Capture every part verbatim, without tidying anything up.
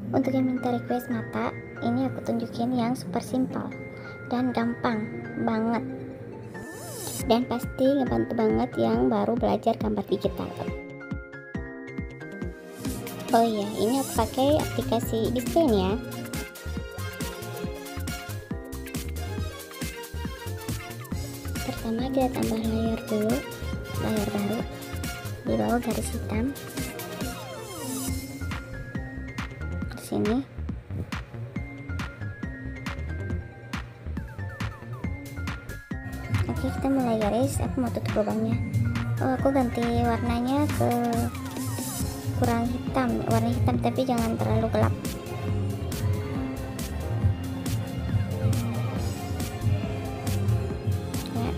Untuk yang minta request mata, ini aku tunjukin yang super simple dan gampang banget, dan pasti ngebantu banget yang baru belajar gambar digital. Oh iya, ini aku pakai aplikasi Display ya. Pertama kita tambah layer dulu, layer baru, di bawah garis hitam. Di sini. Oke, kita mulai garis. Aku mau tutup lubangnya. Oh, aku ganti warnanya ke kurang hitam, warna hitam tapi jangan terlalu gelap. Ya.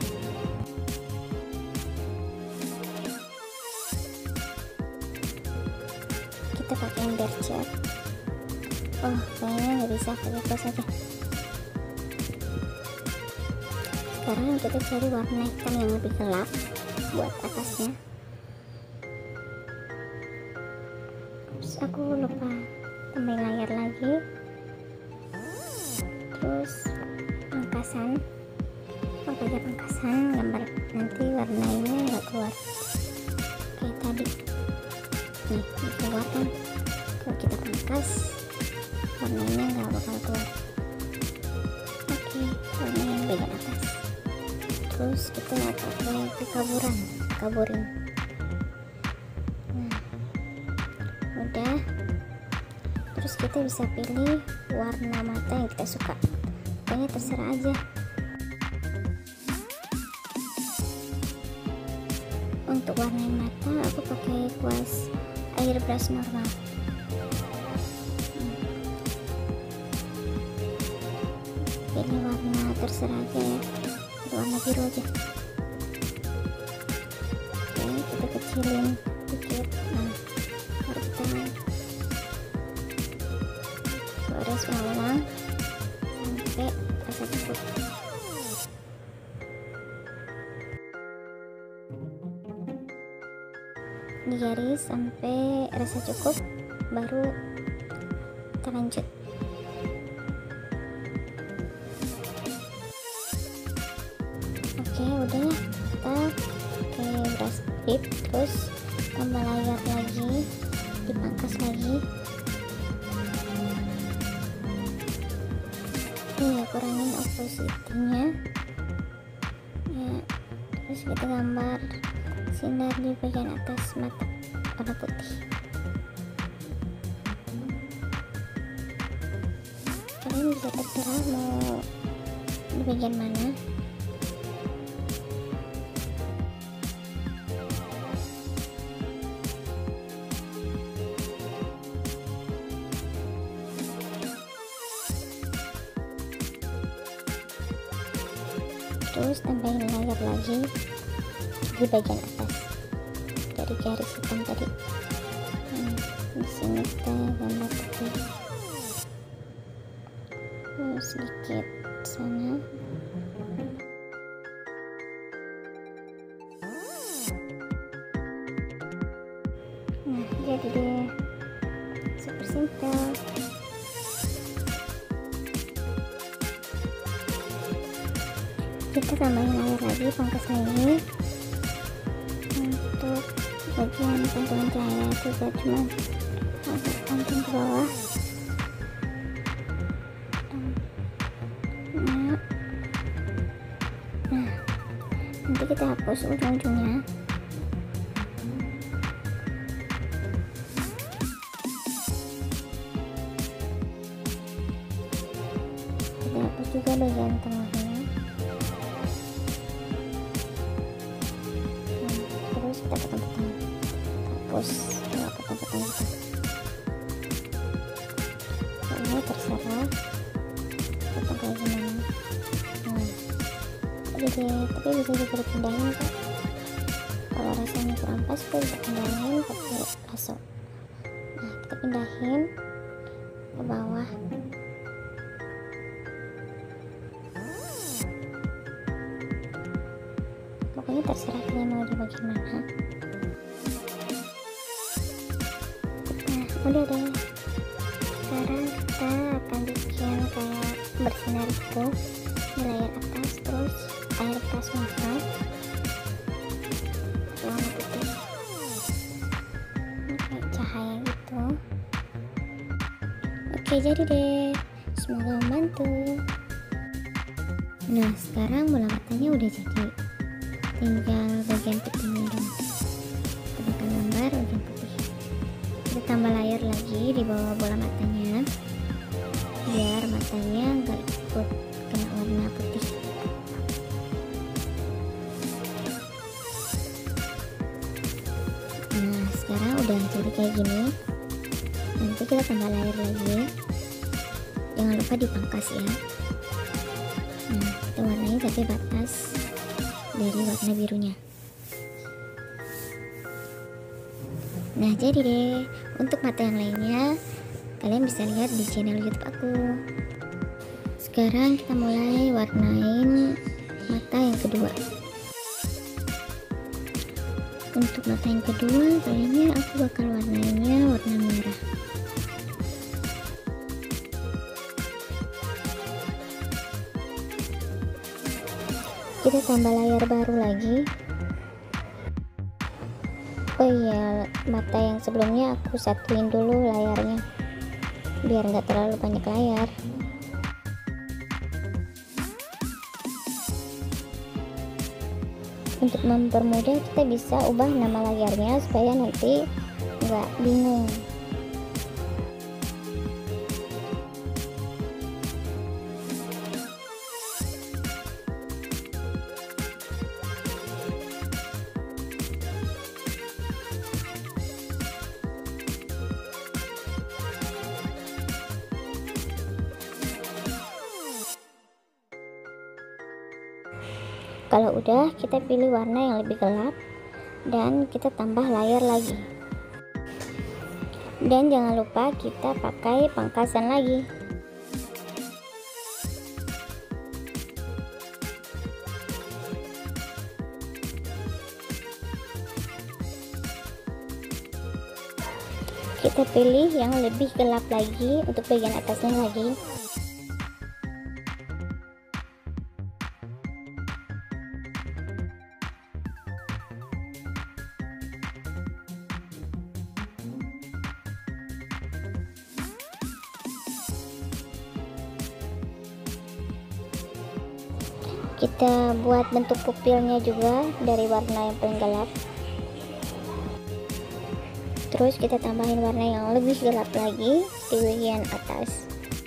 Kita pakai yang dark shade. Oh, kayaknya nggak bisa, pakai plus aja. Sekarang kita cari warna hitam yang lebih gelap buat atasnya. Terus aku lupa tambahin layar lagi, terus pangkasan. Oh, pakai pangkasan gambar, nanti warnanya nggak keluar kayak tadi. Nih, keluar kan. Kalau kita pangkas, warnanya nggak bakal keluar. Oke, warna yang bagian atas. Terus kita pakai kekaburan, kaburin. Nah, udah. Terus kita bisa pilih warna mata yang kita suka. Pokoknya terserah aja. Untuk warna mata aku pakai kuas airbrush normal. Pilih warna terserah aja ya, warna biru aja. Oke, kita kecilin dikit. Nah, baru kita gores ulang sampai rasa cukup. Digaris sampai rasa cukup, baru kita lanjut. Oke, udah ya, kita pakai brush tip, terus tambah layar lagi, dipangkas lagi. Ini ya, kurangin opacity-nya ya. Terus kita gambar sinar di bagian atas mata warna putih. Kalian bisa terserah mau di bagian mana. Terus tambahin layar lagi di bagian atas dari garis hitam tadi. Hmm, di sini kita gambar putih, terus sedikit sana. Nah, jadi deh, super simple. Kita tambahin layar lagi, pangkas lagi. Untuk bagian pantulan cahaya juga cuma agak pantul ke bawah. Nah, nah, nanti kita hapus ujung-ujungnya. Kita hapus juga bagian tengahnya. Terus kita potong-potong, hapus ya, potong-potong gitu. Ini terserah potong kayak gimana. Nah, jadi tapi bisa juga dipindahin kok. Kalau rasanya kurang pas, kita bisa pindahin pakai lasso. Nah, kita pindahin ke bawah. Pokoknya terserah kalian mau di bagian mana. Nah, udah deh. menarik ke layar atas, terus air tas mata warna putih kayak cahaya gitu. Oke, jadi deh, semoga membantu. Nah, sekarang bola matanya udah jadi, tinggal bagian putihnya dong. Kita akan gambar bagian putih. Kita tambah layer lagi di bawah bola matanya biar matanya nggak ikut kena warna putih. Nah, sekarang udah jadi kayak gini. Nanti kita tambah layer lagi, jangan lupa dipangkas ya. Nah, kita warnai tapi batas dari warna birunya. Nah, jadi deh, untuk mata yang lainnya kalian bisa lihat di channel YouTube aku. Sekarang kita mulai warnain mata yang kedua. Untuk mata yang kedua kayaknya aku bakal warnainya warna merah. Kita tambah layar baru lagi. Oh iya, mata yang sebelumnya aku satuin dulu layarnya biar nggak terlalu banyak layar. Untuk mempermudah, kita bisa ubah nama layarnya supaya nanti nggak bingung. Kalau udah, kita pilih warna yang lebih gelap dan kita tambah layer lagi. Dan jangan lupa kita pakai pangkasan lagi. Kita pilih yang lebih gelap lagi untuk bagian atasnya lagi. Kita buat bentuk pupilnya juga dari warna yang paling gelap. Terus kita tambahin warna yang lebih gelap lagi di bagian atas.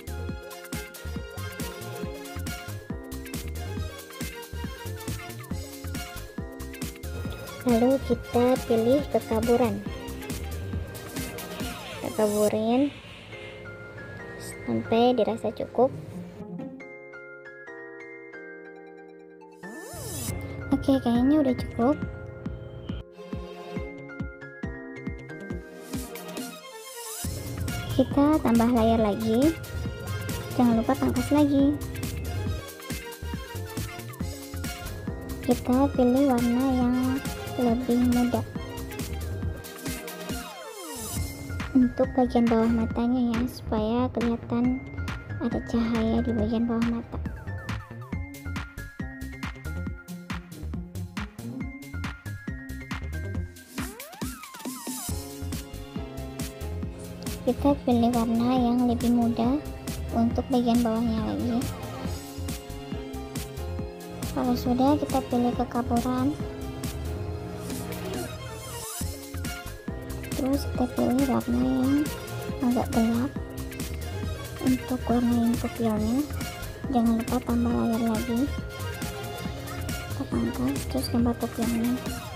Lalu kita pilih kekaburan. Kita kaburin sampai dirasa cukup. Oke, kayaknya udah cukup. Kita tambah layar lagi. Jangan lupa pangkas lagi. Kita pilih warna yang lebih muda. Untuk bagian bawah matanya ya, supaya kelihatan ada cahaya di bagian bawah mata. Kita pilih warna yang lebih muda untuk bagian bawahnya lagi. Kalau sudah, kita pilih kekaburan. Terus kita pilih warna yang agak gelap untuk warnain pupilnya. Jangan lupa tambah layar lagi. Kita pangkas, terus gambar pupilnya.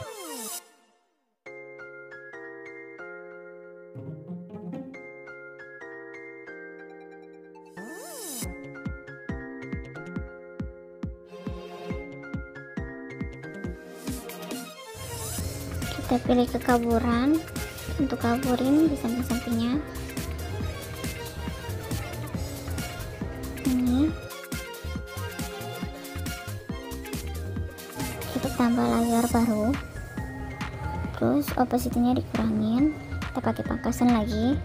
Kita pilih kekaburan untuk kaburin di samping-sampingnya. Ini kita tambah layar baru, terus opacity-nya dikurangin. Kita pakai pangkasan lagi.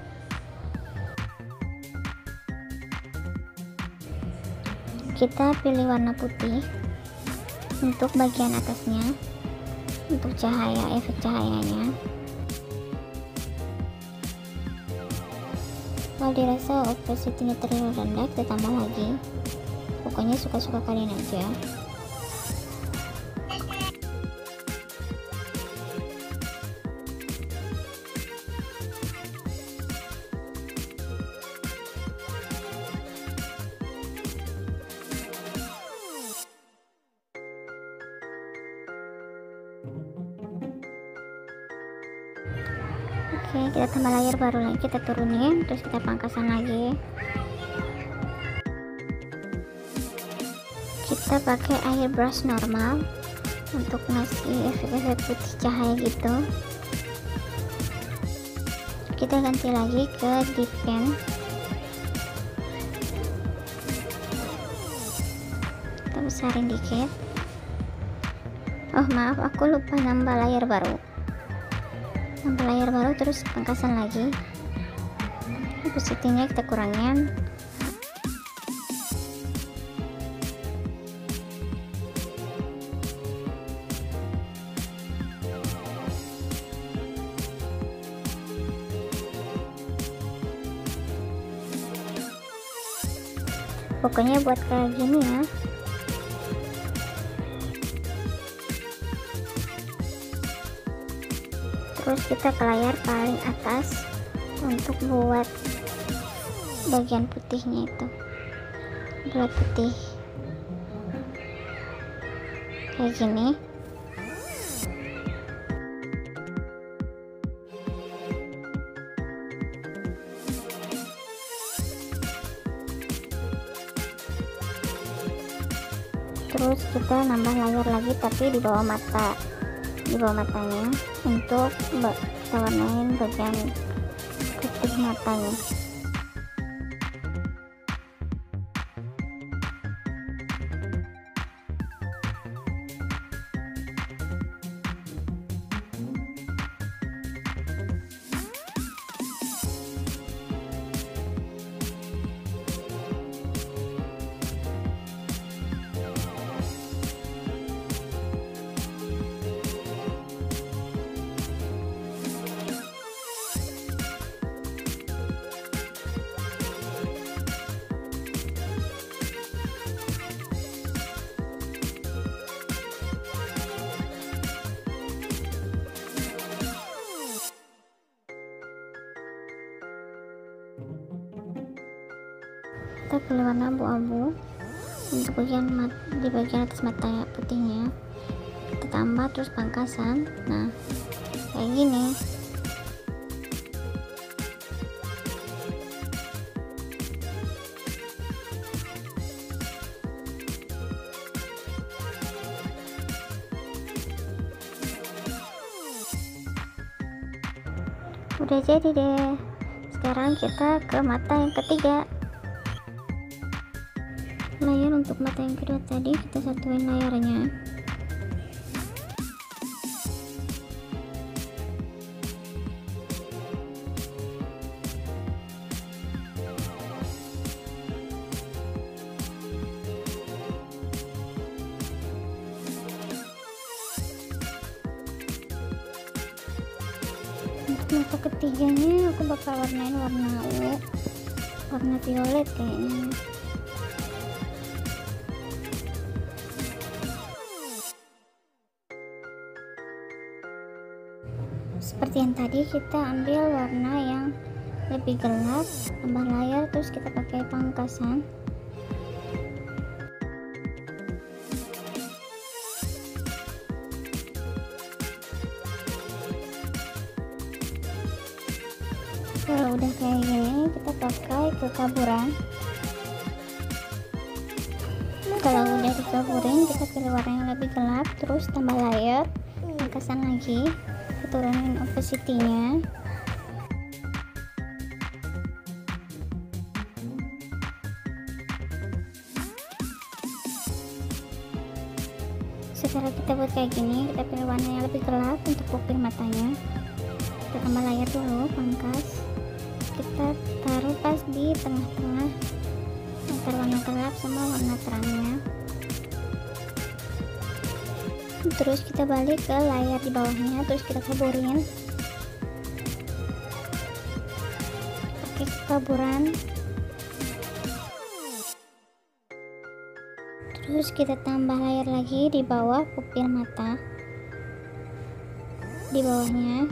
kita pilih warna putih untuk bagian atasnya, untuk cahaya, efek cahayanya. Kalau dirasa opacity-nya terlalu rendah, kita tambah lagi. Pokoknya suka-suka kalian aja. Oke, kita tambah layer baru lagi, kita turunin, terus kita pangkasan lagi. Kita pakai airbrush normal untuk ngasih efek-efek putih cahaya gitu. Kita ganti lagi ke deep pen. Kita besarin dikit. Oh maaf, aku lupa nambah layer baru. Nambah layer baru terus pangkasan lagi. Opacity-nya kita kurangin. Pokoknya buat kayak gini ya. Terus kita ke layar paling atas untuk buat bagian putihnya itu, buat putih kayak gini. Terus kita nambah layer lagi tapi di bawah mata, di bawah matanya, untuk kita warnain bagian putih matanya. Kita pilih warna abu-abu untuk bagian mat di bagian atas mata putihnya, kita tambah terus pangkasan. Nah kayak gini. Udah jadi deh. Sekarang kita ke mata yang ketiga. Layer untuk mata yang kedua tadi kita satuin layarnya. Untuk mata ketiganya aku bakal warnain warna ungu, warna violet kayaknya. Seperti yang tadi, kita ambil warna yang lebih gelap, tambah layar, terus kita pakai pangkasan. Kalau udah kayak gini, kita pakai kekaburan. Kalau udah dikaburin, kita pilih warna yang lebih gelap, terus tambah layar, pangkasan lagi, turunin opacity-nya. Setelah kita buat kayak gini, kita pilih warna yang lebih gelap untuk pupil matanya. Kita tambah layar dulu, pangkas. Kita taruh pas di tengah-tengah agar warna gelap sama warna terangnya. Terus kita balik ke layar di bawahnya, terus kita kaburin pakai kaburan. Terus kita tambah layar lagi di bawah pupil mata, di bawahnya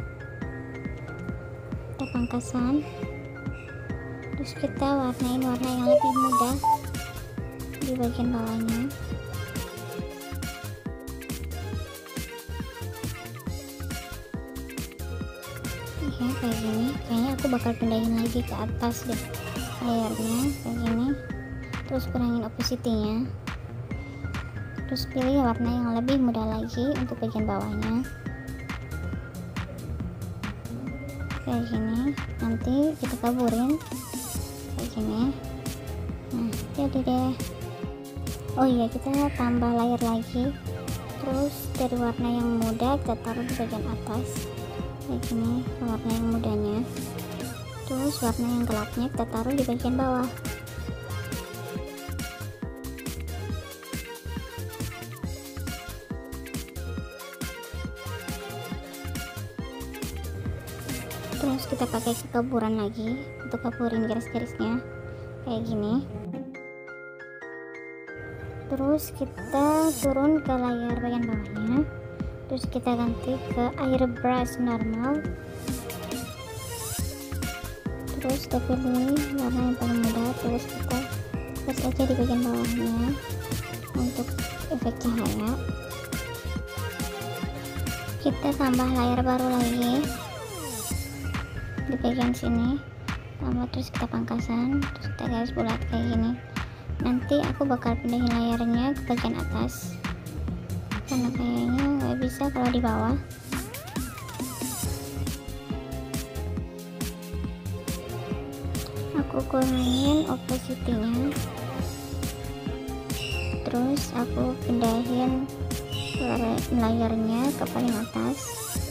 kita pangkasan. Terus kita warnain warna yang lebih mudah di bagian bawahnya. Ya kayak gini, kayaknya aku bakal pindahin lagi ke atas deh layarnya kayak gini. Terus kurangin opacity-nya, terus pilih warna yang lebih mudah lagi untuk bagian bawahnya kayak gini. Nanti kita kaburin kayak gini. Nah jadi deh. Oh iya, kita tambah layar lagi, terus dari warna yang muda kita taruh di bagian atas kayak gini, warna yang mudanya. Terus warna yang gelapnya kita taruh di bagian bawah. Terus kita pakai kaburan lagi untuk kaburin garis-garisnya kayak gini. Terus kita turun ke layar bagian bawahnya, terus kita ganti ke airbrush normal. Terus kita pilih warna yang paling mudah, terus kita tes aja di bagian bawahnya untuk efek cahaya. Kita tambah layar baru lagi di bagian sini, tambah, terus kita pangkasan, terus kita garis bulat kayak gini. Nanti aku bakal pindahin layarnya ke bagian atas karena kayaknya nggak bisa kalau di bawah. Aku kurangin opacity-nya, terus aku pindahin layarnya ke paling atas.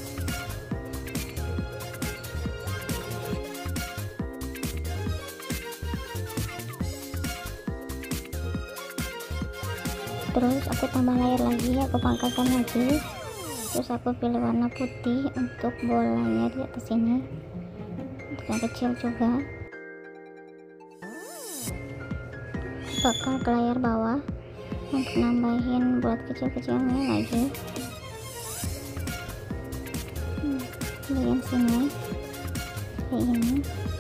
Terus aku tambah layar lagi, aku pangkaskan lagi. Terus aku pilih warna putih untuk bolanya di atas sini, untuk yang kecil juga. Bakal ke layar bawah untuk nambahin buat kecil-kecilnya lagi. Hmm, bagian sini kayak ini.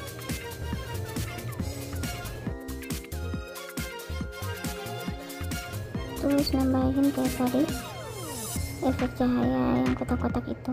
Terus nambahin kayak tadi efek cahaya yang kotak-kotak itu.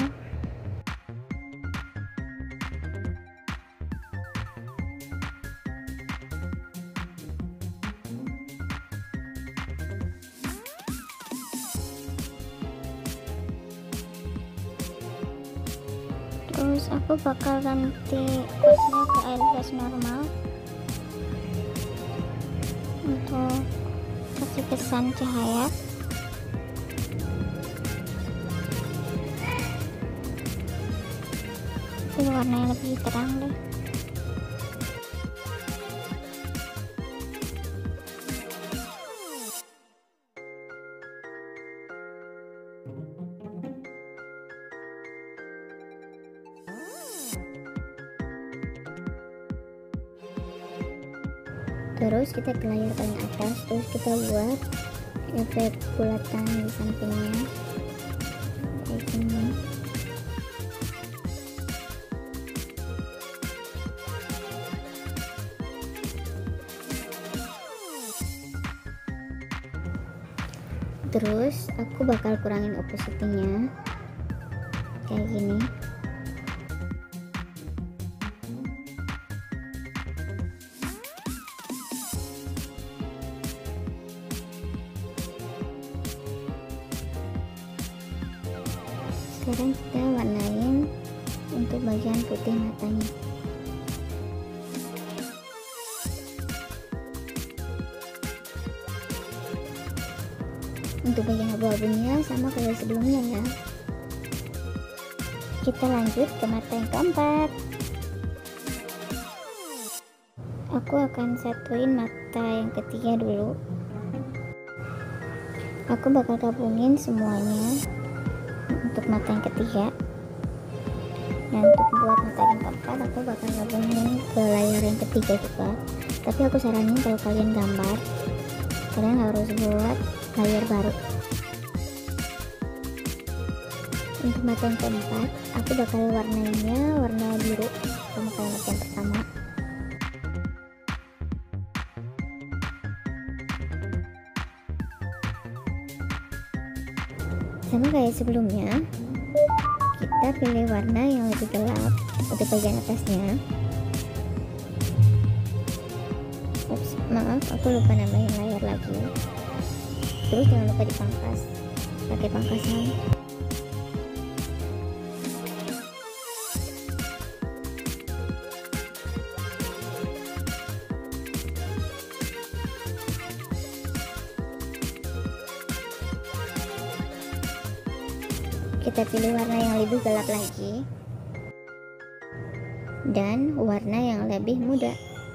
Terus aku bakal ganti kuasnya ke airbrush normal untuk kasih kesan cahaya. Ini warna yang lebih terang deh. Terus kita ke layar paling atas, terus kita buat efek bulatan di sampingnya kayak gini. Terus aku bakal kurangin opacity-nya kayak gini. Sekarang kita warnain untuk bagian putih matanya. Untuk bagian abu-abunya sama kayak sebelumnya ya. Kita lanjut ke mata yang keempat. Aku akan satuin mata yang ketiga dulu. Aku bakal gabungin semuanya untuk mata yang ketiga. Dan untuk buat mata yang keempat, aku bakal gabungin ke layar yang ketiga juga. Tapi aku saranin kalau kalian gambar, kalian harus buat layar baru. Untuk mata yang keempat, aku bakal warnainya warna biru sama kayak mata yang pertama. Sama kayak sebelumnya, kita pilih warna yang lebih gelap untuk bagian atasnya. Ups, maaf, aku lupa nambahin layar lagi. Terus jangan lupa dipangkas pakai pangkasan. Kita pilih warna yang lebih gelap lagi dan warna yang lebih muda.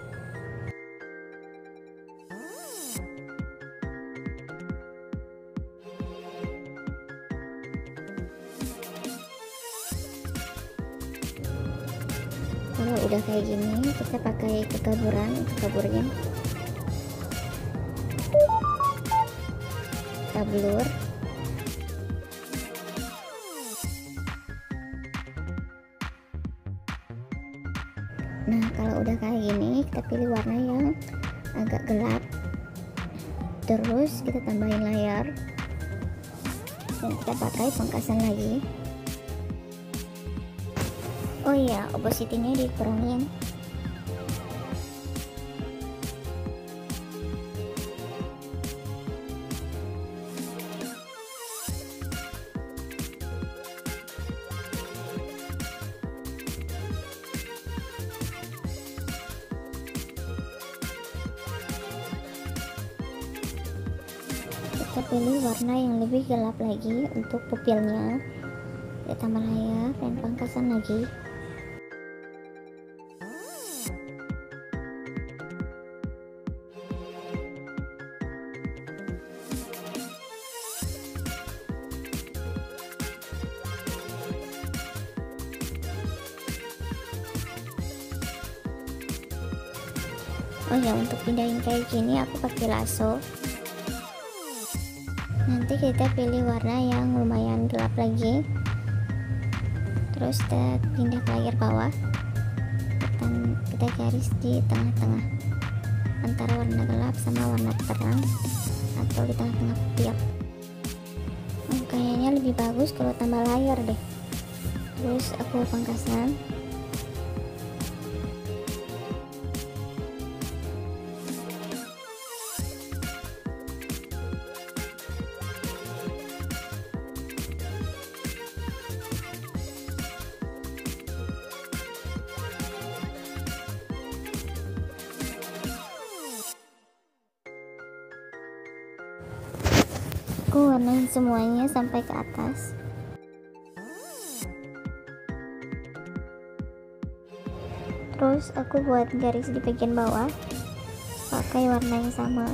Kalau udah kayak gini, kita pakai kekaburan untuk kaburnya. Kita blur. Nah, kalau udah kayak gini, kita pilih warna yang agak gelap. Terus kita tambahin layar. Dan kita pakai pangkasan lagi. Oh iya, opacity-nya dikurangin. Kita pilih warna yang lebih gelap lagi untuk pupilnya. Kita tambah layar dan pangkasan lagi. Oh ya, untuk pindahin kayak gini aku pakai lasso. Nanti kita pilih warna yang lumayan gelap lagi. Terus kita pindah ke layar bawah. Kita, kita garis di tengah-tengah antara warna gelap sama warna terang, atau di tengah-tengah tiap. Oh, kayaknya lebih bagus kalau tambah layar deh. Terus aku pangkasan. Aku warnain semuanya sampai ke atas. Terus aku buat garis di bagian bawah pakai warna yang sama.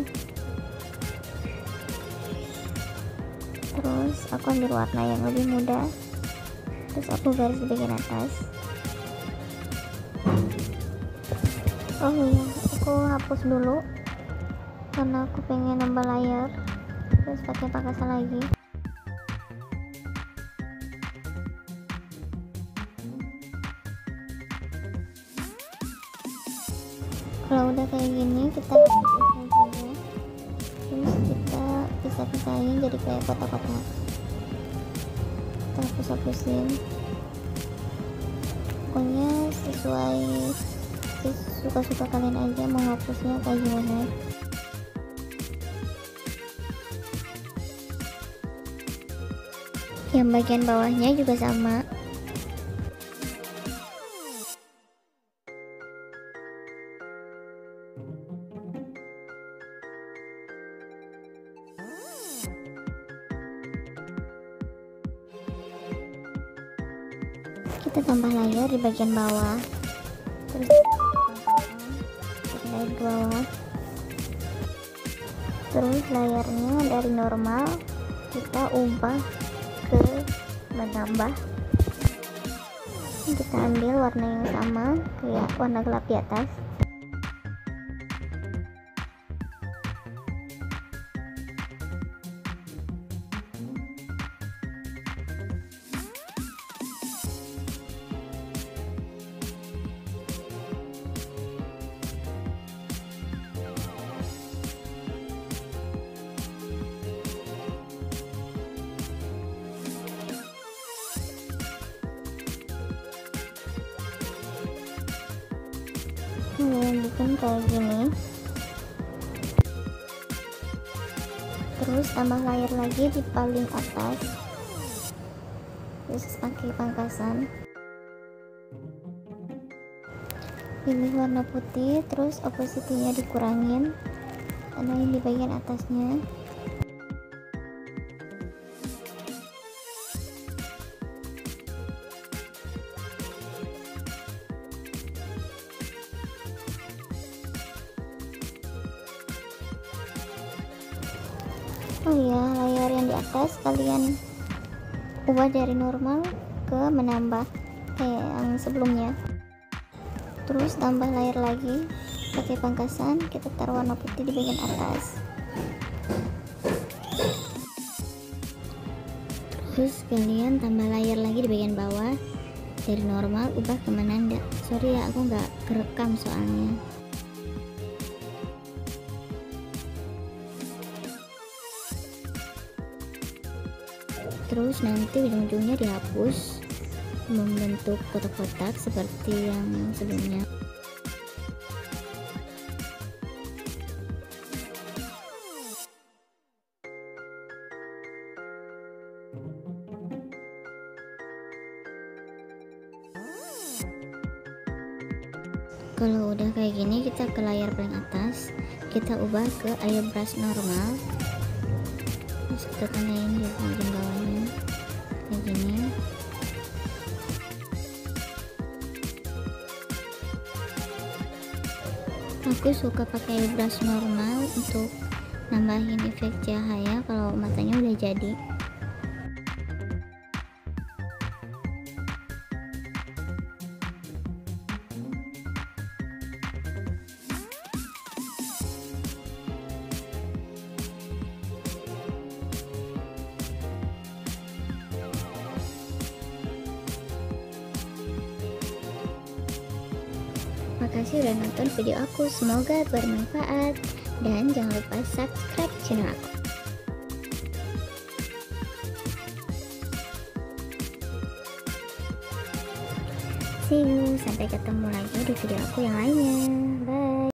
Terus aku ambil warna yang lebih muda. Terus aku garis di bagian atas. Oh iya, aku hapus dulu karena aku pengen nambah layar. Terus pakai pangkasan lagi. Kalau udah kayak gini, kita hapus aja. Terus kita pisah-pisahin jadi kayak kotak-kotak. Kita hapus-hapusin. Pokoknya sesuai suka-suka kalian aja mau hapusnya kayak gimana. Yang bagian bawahnya juga sama. Kita tambah layar di bagian bawah. Terus kita lagi ke bawah. Terus layarnya dari normal kita ubah ke menambah. Kita ambil warna yang sama kayak warna gelap di atas. Kalian bikin kayak gini, terus tambah layar lagi di paling atas, terus pakai pangkasan, pilih warna putih, terus opacity-nya dikurangin, tandain di bagian atasnya. Oh iya, layar yang di atas kalian ubah dari normal ke menambah kayak yang sebelumnya. Terus tambah layar lagi pakai pangkasan, kita taruh warna putih di bagian atas. Terus kalian tambah layar lagi di bagian bawah, dari normal ubah ke menanda. Sorry ya, aku nggak kerekam soalnya. Terus nanti ujung-ujungnya dihapus membentuk kotak-kotak seperti yang sebelumnya. Kalau udah kayak gini, kita ke layar paling atas, kita ubah ke airbrush normal. Terus kita tandain di bagian bawahnya kayak gini. Aku suka pakai airbrush normal untuk nambahin efek cahaya kalau matanya udah jadi. Makasih udah nonton video aku, semoga bermanfaat dan jangan lupa subscribe channel aku. See you, sampai ketemu lagi di video aku yang lainnya. Bye.